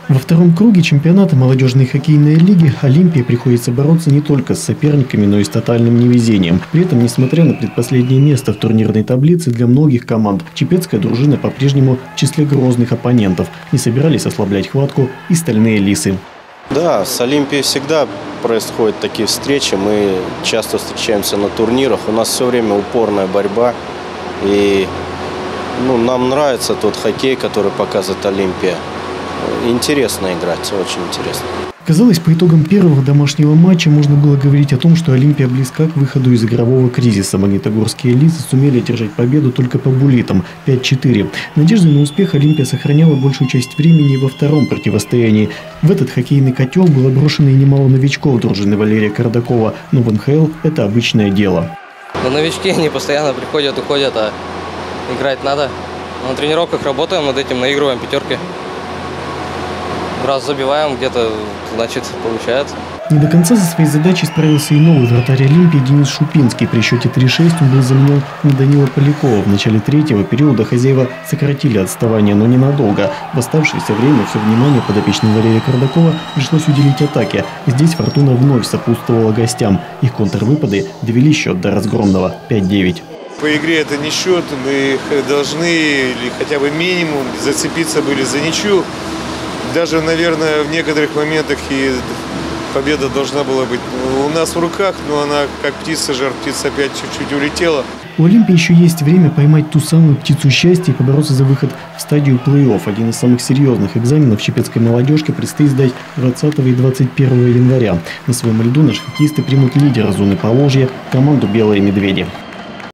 Во втором круге чемпионата молодежной хоккейной лиги «Олимпии» приходится бороться не только с соперниками, но и с тотальным невезением. При этом, несмотря на предпоследнее место в турнирной таблице, для многих команд чепецкая дружина по-прежнему в числе грозных оппонентов. Не собирались ослаблять хватку и стальные лисы. Да, с «Олимпией» всегда происходят такие встречи. Мы часто встречаемся на турнирах. У нас все время упорная борьба. И нам нравится тот хоккей, который показывает «Олимпия». Интересно играть, очень интересно. Казалось, по итогам первого домашнего матча можно было говорить о том, что «Олимпия» близка к выходу из игрового кризиса. Магнитогорские лисы сумели одержать победу только по буллитам 5-4. Надежды на успех «Олимпия» сохраняла большую часть времени во втором противостоянии. В этот хоккейный котел было брошено и немало новичков дружины Валерия Кардакова, но в НХЛ это обычное дело. Новички, они постоянно приходят, уходят, а играть надо. На тренировках работаем над этим, наигрываем пятерки. Раз забиваем, где-то, значит, получается. Не до конца со своей задачей справился и новый вратарь «Олимпии» Денис Шупинский. При счете 3-6 он был заменен на Данила Полякова. В начале третьего периода хозяева сократили отставание, но ненадолго. В оставшееся время все внимание подопечным Валерия Кардакова пришлось уделить атаке. Здесь «Фортуна» вновь сопутствовала гостям. Их контрвыпады довели счет до разгромного 5-9. По игре это не счет. Мы должны или хотя бы минимум зацепиться были за ничью. Даже, наверное, в некоторых моментах и победа должна была быть у нас в руках, но она как птица, жар-птица опять чуть-чуть улетела. У «Олимпии» еще есть время поймать ту самую птицу счастья и побороться за выход в стадию плей-офф. Один из самых серьезных экзаменов чепецкой молодежке предстоит сдать 20 и 21 января. На своем льду наши хоккеисты примут лидера зоны Поволжья – команду «Белые медведи».